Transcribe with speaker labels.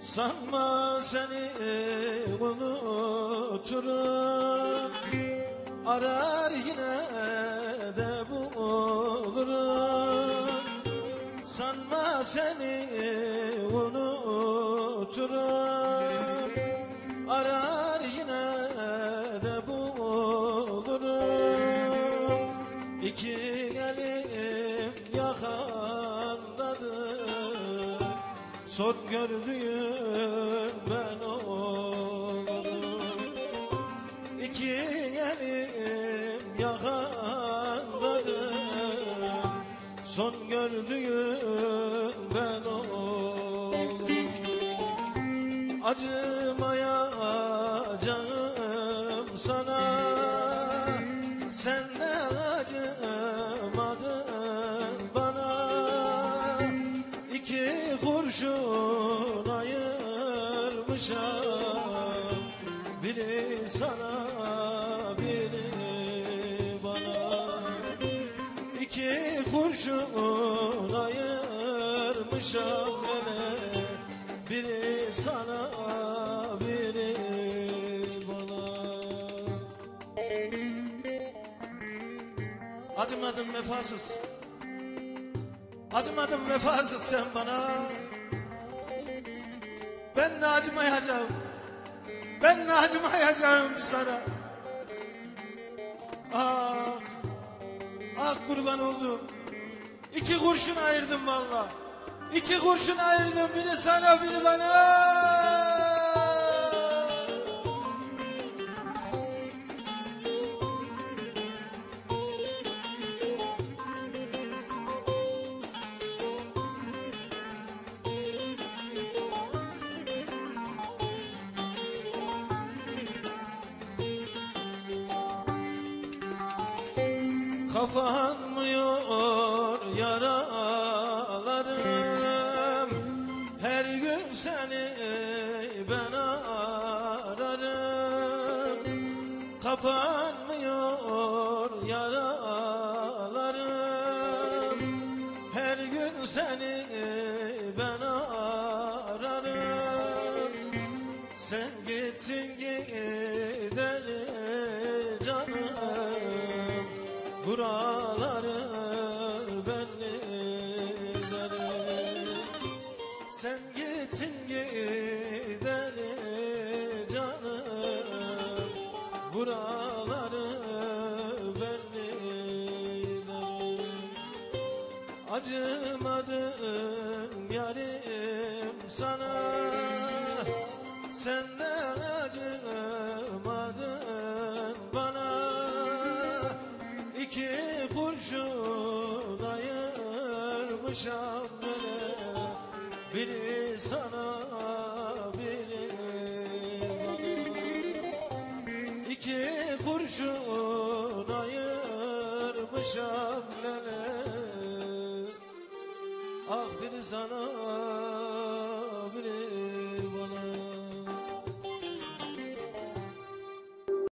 Speaker 1: Sanma seni unuturum, arar yine de bulurum. Sanma seni unuturum, arar yine de bulurum. İki elim yakandadır, son gördüğün ben olurum. İki elim yakandadır, son gördüğün ben olurum. Acımayacağım sana, sen de acımadın bana. İki kurşun ayırmışam, biri sana biri bana. İki kurşun ayırmışam beni, biri sana biri bana. Acımadın vefasız, acımadın vefasız sen bana. Ben de acımayacağım, ben de acımayacağım sana. Ah, ah kurban oldum. İki kurşun ayırdım valla. İki kurşun ayırdım, biri sana biri bana. Kapanmıyor yaralarım, her gün seni ben ararım. Kapanmıyor yaralarım, her gün seni ben ararım. Sen gittin gideri canım, buraları ben giderim. Sen gittin gideri canım, buraları ben giderim. Acımadım yarim sana, sen de acımadın bana. İki kurşun ayırmışam beni, biri sana biri bana. İki kurşun ayırmışam beni, ah biri sana biri